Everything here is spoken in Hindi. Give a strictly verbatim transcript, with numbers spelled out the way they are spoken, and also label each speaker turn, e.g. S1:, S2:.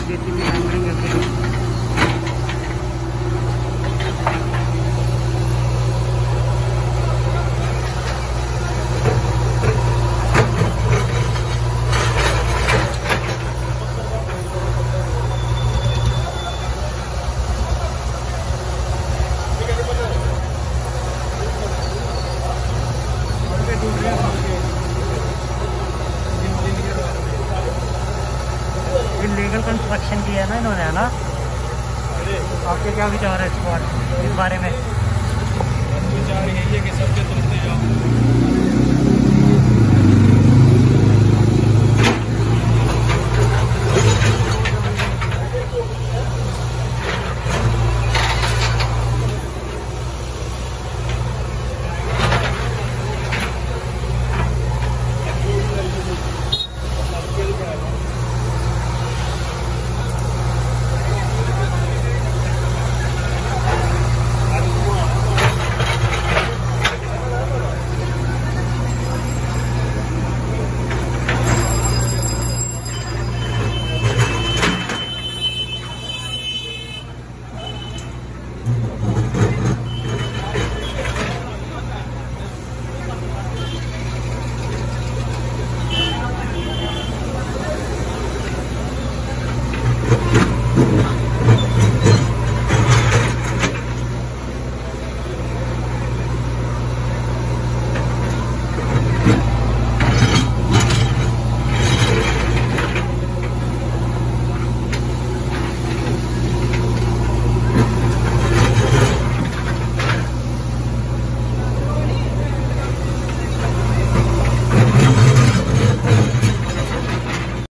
S1: जेसीबी हैंडलिंग है। लीगल कंस्ट्रक्शन किया है ना इन्होंने, है ना? आपके क्या विचार है इस बार इस बारे में?
S2: विचार यही है कि सबके तुलते